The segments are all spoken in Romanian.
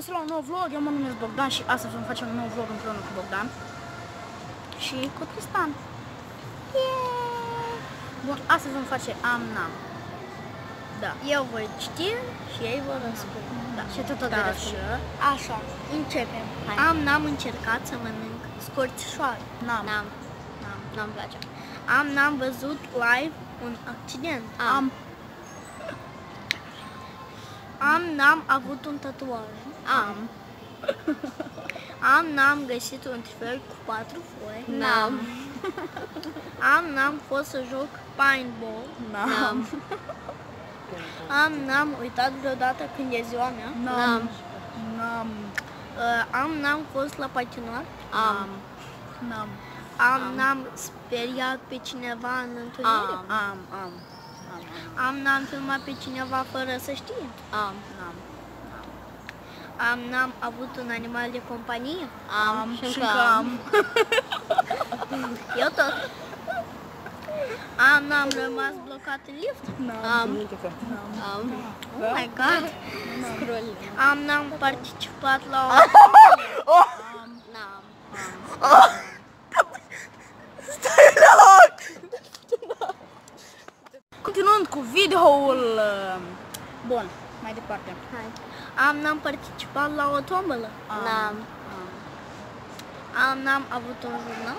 găsit la un nou vlog, eu mă numesc Bogdan și astăzi vom face un nou vlog împreună cu Bogdan și cu Tristan. Yeah! Bun, astăzi vom face am-nam. Da. Eu voi citi și ei vor răspunde. Da. Și tu tot vei răspunde. Așa, începem. Am încercat să mănânc scorțișoară. N-am place. N-am văzut live un accident. N-am avut un tatuaj. N-am găsit un trofeu cu 4 foi. N-am fost să joc paintball. N-am uitat vreodată când e ziua mea. N-am fost la patinar. N-am speriat pe cineva în întâlnire. N-am filmat pe cineva fără să știe. N-am avut un animal de companie. Și încă am. Eu tot. N-am rămas blocat în lift. Oh my god. N-am participat la o... Stai la loc! Continuând cu videoul... Bun, mai departe. N-am participat la o tombolă. N-am avut un jurnal.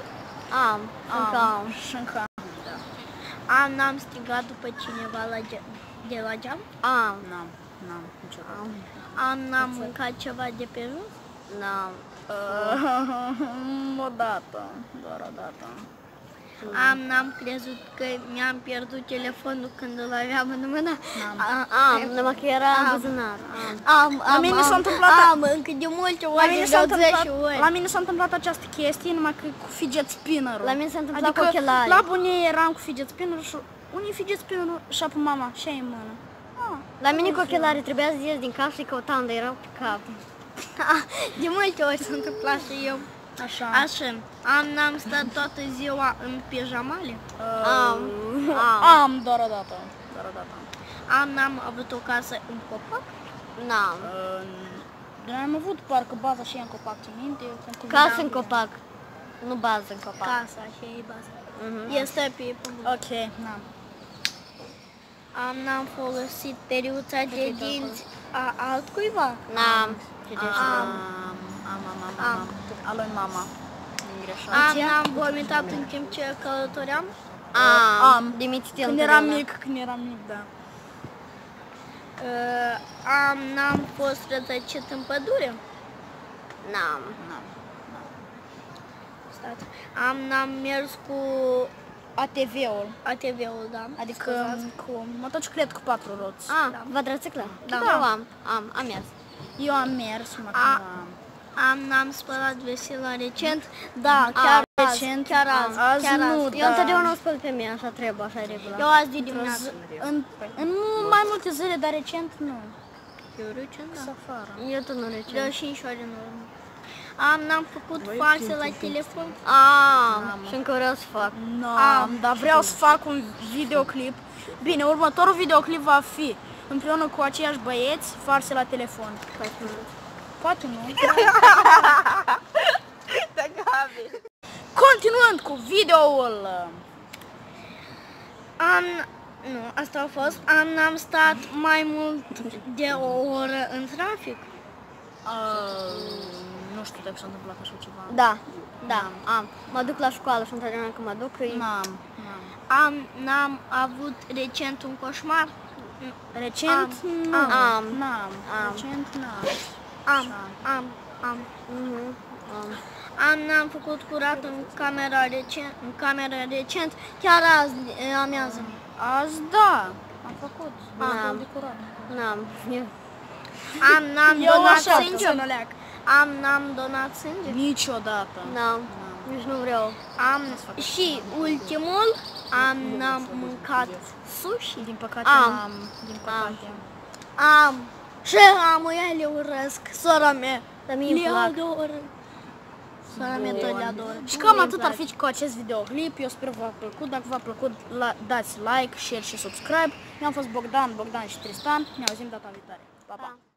Și încă am. N-am strigat după cineva de la geam. N-am niciodată. N-am mâncat ceva de pe jos. Odată, doar odată. N-am crezut că mi-am pierdut telefonul când îl aveam în mână. Numai că era în buzunar. La mine s-a întâmplat... încă de multe ori, La mine s-a întâmplat această chestie, numai că cu fidget spinner-ul. La mine s-a întâmplat adică, cu ochelari. la bunii eram cu fidget spinner și unii fidget spinner-ul și apă mama și ai în mână. La mine cu ochelari trebuia să ies din casă și căutam, dar erau pe cap. De multe ori s-a întâmplat și eu. Așa. N-am stat toată ziua în pijamale. Am doar odată. N-am avut o casă în copac. Noi am avut parcă baza și în copac, ții minte? Casă în copac, nu bază în copac. Casa și e baza. Este pe pământ. Ok, N-am folosit periuța de dinți a altcuiva. A lui mama. N-am vomitat în timp ce călătoream. Când eram mic, da. N-am fost rătăcit în pădure. N-am mers cu ATV-ul, da. Adică cu motociclet cu 4 roți. Quadriciclă? Da. Eu am mers. Eu am mers, N-am spălat vesela recent. Da, chiar recent. Chiar azi. Eu întotdeauna o spăl pe mine, așa trebuie, așa e regula. Eu azi de dimineață. În mai multe zile, dar recent nu. Eu recent, da. Eu tot nu recent. De 5 ore în urmă. N-am făcut false la telefon. Și încă vreau să fac. Dar vreau să fac un videoclip. Bine, următorul videoclip va fi împreună cu aceiași băieți, false la telefon. Poate nu. Continuând cu videoul. Nu, asta a fost. N-am stat mai mult de o oră în trafic. Nu știu dacă s-a întâmplat așa ceva. Da, am. Mă duc la școală și întotdeauna când mă duc N-am avut recent un coșmar. Recent? N-am făcut curat în camera recent, chiar azi amiază. Azi da, am făcut. De curat. N-am donat sânge. N-am donat sânge. Niciodată. Nici nu vreau. Și ultimul, n-am mâncat sushi. Din păcate Și ele urăsc, sora mea. Le adoră. Sora mea tot le adoră. Și cam atât ar fi cu acest videoclip. Eu sper v-a plăcut. Dacă v-a plăcut, dați like, share și subscribe. Eu am fost Bogdan și Tristan. Ne auzim data viitoare. Pa, pa!